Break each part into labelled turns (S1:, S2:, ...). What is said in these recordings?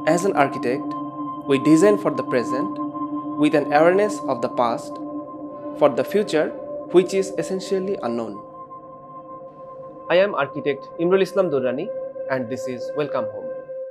S1: As an architect, we design for the present with an awareness of the past for the future, which is essentially unknown. I am architect Imrul Islam Durrani, and this is Welcome Home.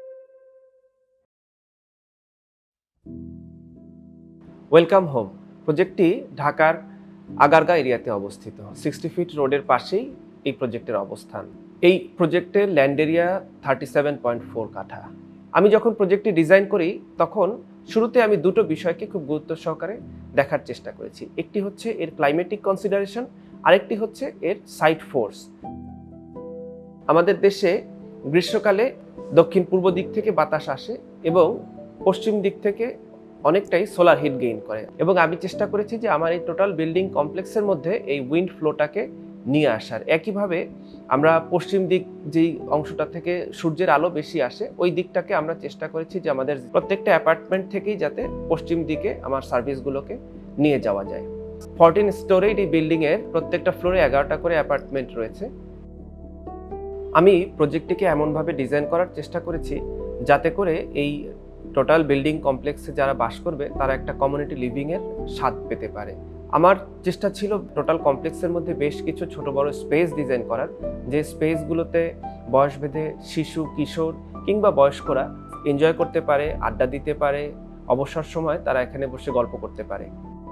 S1: Welcome home প্রজেক্টটি ঢাকার আগারগাঁ এরিয়াতে অবস্থিত। 60 fit রোডের পাশেই এই প্রজেক্টের অবস্থান। এই প্রজেক্টের ল্যান্ড এরিয়া 37.4 কাঠা। আমি যখন প্রজেক্টটি ডিজাইন করি তখন শুরুতে আমি দুটো বিষয়কে খুব গুরুত্ব সহকারে দেখার চেষ্টা করেছি। একটি হচ্ছে এর ক্লাইমেটিক কনসিডারেশন, আরেকটি হচ্ছে এর সাইট ফোর্স। আমাদের দেশে গ্রীষ্মকালে দক্ষিণ পূর্ব দিক থেকে বাতাস আসে এবং পশ্চিম দিক থেকে অনেকটাই সোলার হিট গেইন করে, এবং আমি চেষ্টা করেছি যে আমার এই টোটাল বিল্ডিং কমপ্লেক্সের মধ্যে এই উইন্ড ফ্লোটাকে নিয়ে আসার। একইভাবে আমরা পশ্চিম দিক যেই অংশটা থেকে সূর্যের আলো বেশি আসে ওই দিকটাকে আমরা চেষ্টা করেছি যে আমাদের প্রত্যেকটা অ্যাপার্টমেন্ট থেকেই যাতে পশ্চিম দিকে আমার সার্ভিসগুলোকে নিয়ে যাওয়া যায়। 14 স্টোরের এই বিল্ডিংয়ের প্রত্যেকটা ফ্লোরে 11টা করে অ্যাপার্টমেন্ট রয়েছে। আমি প্রজেক্টটিকে এমনভাবে ডিজাইন করার চেষ্টা করেছি যাতে করে এই টোটাল বিল্ডিং কমপ্লেক্সে যারা বাস করবে তারা একটা কমিউনিটি লিভিংয়ের স্বাদ পেতে পারে। আমার চেষ্টা ছিল টোটাল কমপ্লেক্সের মধ্যে বেশ কিছু ছোট বড় স্পেস ডিজাইন করার, যে স্পেসগুলোতে বয়সভেদে শিশু, কিশোর কিংবা বয়স্করা এনজয় করতে পারে, আড্ডা দিতে পারে, অবসর সময় তারা এখানে বসে গল্প করতে পারে।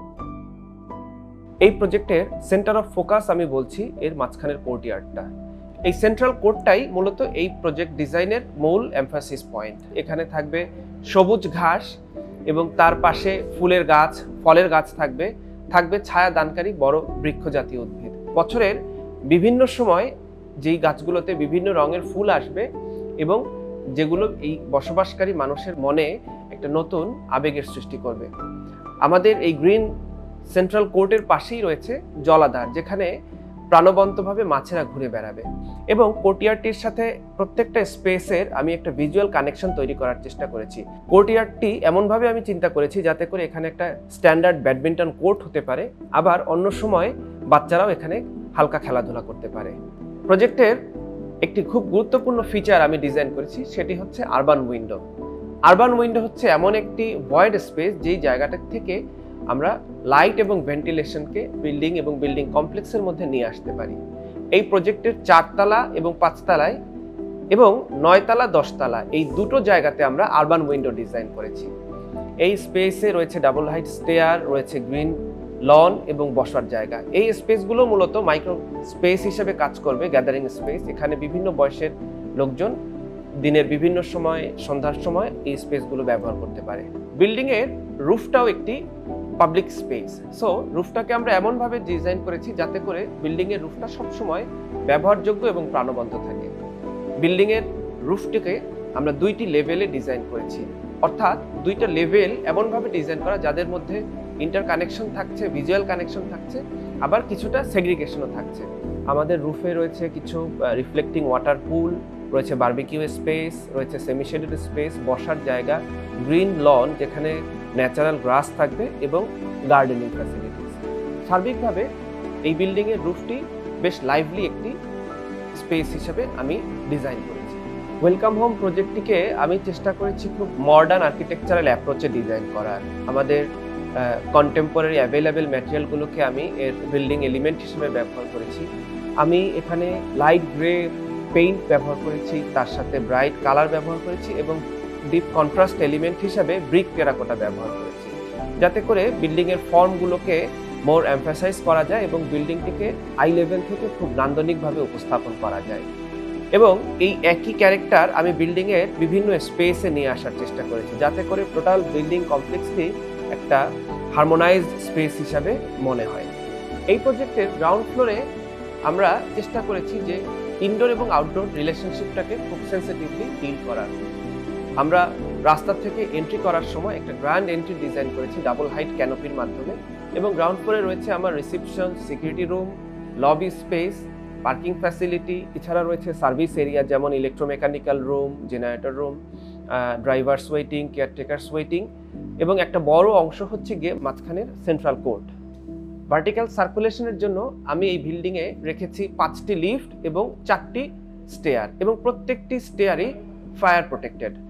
S1: এই প্রজেক্টের সেন্টার অফ ফোকাস আমি বলছি এর মাঝখানের কোর্টইয়ার্ডটা। এই সেন্ট্রাল কোর্টটাই মূলত এই প্রজেক্ট ডিজাইনের মূল এমফাসিস পয়েন্ট। এখানে থাকবে সবুজ ঘাস এবং তার পাশে ফুলের গাছ, ফলের গাছ থাকবে ছায়া দানকারী বড় বৃক্ষ জাতীয় উদ্ভিদ। বছরের বিভিন্ন সময় যেই গাছগুলোতে বিভিন্ন রঙের ফুল আসবে এবং যেগুলো এই বসবাসকারী মানুষের মনে একটা নতুন আবেগের সৃষ্টি করবে। আমাদের এই গ্রিন সেন্ট্রাল কোর্টের পাশেই রয়েছে জলাধার, যেখানে প্রাণবন্তভাবে মাছেরা ঘুরে বেড়াবে, এবং কোর্টইয়ার্ডটির সাথে প্রত্যেকটা স্পেসের আমি একটা ভিজুয়াল কানেকশন তৈরি করার চেষ্টা করেছি। কোর্টইয়ার্ডটি এমনভাবে আমি চিন্তা করেছি যাতে করে এখানে একটা স্ট্যান্ডার্ড ব্যাডমিন্টন কোর্ট হতে পারে, আবার অন্য সময় বাচ্চারাও এখানে হালকা খেলাধুলা করতে পারে। প্রজেক্টের একটি খুব গুরুত্বপূর্ণ ফিচার আমি ডিজাইন করেছি, সেটি হচ্ছে আরবান উইন্ডো। আরবান উইন্ডো হচ্ছে এমন একটি ভয়েড স্পেস যেই জায়গাটা থেকে আমরা লাইট এবং ভেন্টিলেশনকে বিল্ডিং এবং বিল্ডিং কমপ্লেক্সের মধ্যে নিয়ে আসতে পারি। এই প্রজেক্টের 4 তলা এবং 5 তলায় এবং 9 তলা 10 তলা এই দুটো জায়গাতে আমরা আরবান উইন্ডো ডিজাইন করেছি। এই স্পেসে রয়েছে ডাবল হাইট স্টেয়ার, রয়েছে গ্রিন লন এবং বসার জায়গা। এই স্পেসগুলো মূলত মাইক্রো স্পেস হিসেবে কাজ করবে, গ্যাদারিং স্পেস। এখানে বিভিন্ন বয়সের লোকজন দিনের বিভিন্ন সময়, সন্ধ্যার সময় এই স্পেসগুলো ব্যবহার করতে পারে। বিল্ডিংয়ের রুফটাও একটি পাবলিক স্পেস। সো রুফটাকে আমরা এমনভাবে ডিজাইন করেছি যাতে করে বিল্ডিংয়ের রুফটা সবসময় ব্যবহারযোগ্য এবং প্রাণবন্ত থাকে। বিল্ডিংয়ের রুফটিকে আমরা 2টি লেভেলে ডিজাইন করেছি, অর্থাৎ 2টা লেভেল এমনভাবে ডিজাইন করা যাদের মধ্যে ইন্টার কানেকশন থাকছে, ভিজুয়াল কানেকশন থাকছে, আবার কিছুটা সেগ্রিগেশনও থাকছে। আমাদের রুফে রয়েছে কিছু রিফ্লেক্টিং ওয়াটার পুল, রয়েছে বারবিকিউ স্পেস, রয়েছে সেমি শেডেড স্পেস, বসার জায়গা, গ্রিন লন যেখানে ন্যাচারাল গ্রাস থাকবে এবং গার্ডেনিং ফ্যাসিলিটিস। সার্বিকভাবে এই বিল্ডিংয়ের রুফটি বেশ লাইভলি একটি স্পেস হিসেবে আমি ডিজাইন করেছি। ওয়েলকাম হোম প্রজেক্টটিকে আমি চেষ্টা করেছি খুব মডার্ন আর্কিটেকচারাল অ্যাপ্রোচে ডিজাইন করার। আমাদের কন্টেম্পোরারি অ্যাভেলেবেল ম্যাটেরিয়ালগুলোকে আমি এর বিল্ডিং এলিমেন্ট হিসেবে ব্যবহার করেছি। আমি এখানে লাইট গ্রে পেইন্ট ব্যবহার করেছি, তার সাথে ব্রাইট কালার ব্যবহার করেছি এবং ডিপ কন্ট্রাস্ট এলিমেন্ট হিসাবে ব্রিক টেরাকোটা ব্যবহার করেছি, যাতে করে বিল্ডিংয়ের ফর্মগুলোকে মোর এমফাসাইজ করা যায় এবং বিল্ডিংটিকে আই লেভেল থেকে খুব নান্দনিকভাবে উপস্থাপন করা যায়। এবং এই একই ক্যারেক্টার আমি বিল্ডিংয়ের বিভিন্ন স্পেসে নিয়ে আসার চেষ্টা করেছি যাতে করে টোটাল বিল্ডিং কমপ্লেক্সটি একটা হারমোনাইজড স্পেস হিসাবে মনে হয়। এই প্রজেক্টের গ্রাউন্ড ফ্লোরে আমরা চেষ্টা করেছি যে ইনডোর এবং আউটডোর রিলেশনশিপটাকে খুব সেন্সিটিভলি ডিল করার। আমরা রাস্তা থেকে এন্ট্রি করার সময় একটা গ্র্যান্ড এন্ট্রি ডিজাইন করেছি ডাবল হাইট ক্যানোপির মাধ্যমে, এবং গ্রাউন্ড ফ্লোরে রয়েছে আমার reception, security room, lobby space, parking facility, এছাড়া রয়েছে সার্ভিস এরিয়া যেমন electromechanical room, generator room, drivers waiting, caretakers waiting, এবং একটা বড় অংশ হচ্ছে গিয়ে মাঝখানের সেন্ট্রাল কোর্ট। ভার্টিক্যাল সার্কুলেশনের জন্য আমি এই বিল্ডিংয়ে রেখেছি 5টি লিফট এবং 4টি স্টেয়ার, এবং প্রত্যেকটি স্টেয়ারই ফায়ার প্রোটেক্টেড।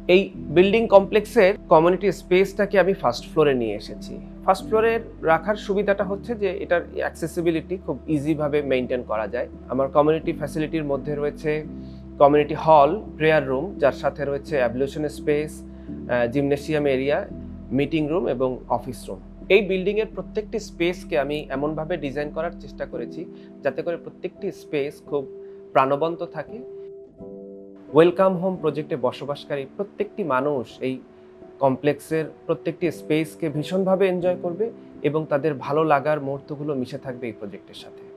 S1: এই বিল্ডিং কমপ্লেক্সের কমিউনিটি স্পেসটাকে আমি ফার্স্ট ফ্লোরে নিয়ে এসেছি। ফার্স্ট ফ্লোরে রাখার সুবিধাটা হচ্ছে যে এটার অ্যাক্সেসিবিলিটি খুব ইজিভাবে মেনটেন করা যায়। আমার কমিউনিটি ফ্যাসিলিটির মধ্যে রয়েছে কমিউনিটি হল, প্রেয়ার রুম, যার সাথে রয়েছে ablution space, gymnasium area, meeting room এবং অফিস রুম। এই বিল্ডিংয়ের প্রত্যেকটি স্পেসকে আমি এমনভাবে ডিজাইন করার চেষ্টা করেছি যাতে করে প্রত্যেকটি স্পেস খুব প্রাণবন্ত থাকে। ওয়েলকাম হোম প্রজেক্টে বসবাসকারী প্রত্যেকটি মানুষ এই কমপ্লেক্সের প্রত্যেকটি স্পেসকে ভীষণভাবে এনজয় করবে এবং তাদের ভালো লাগার মুহূর্তগুলো মিশে থাকবে এই প্রজেক্টের সাথে।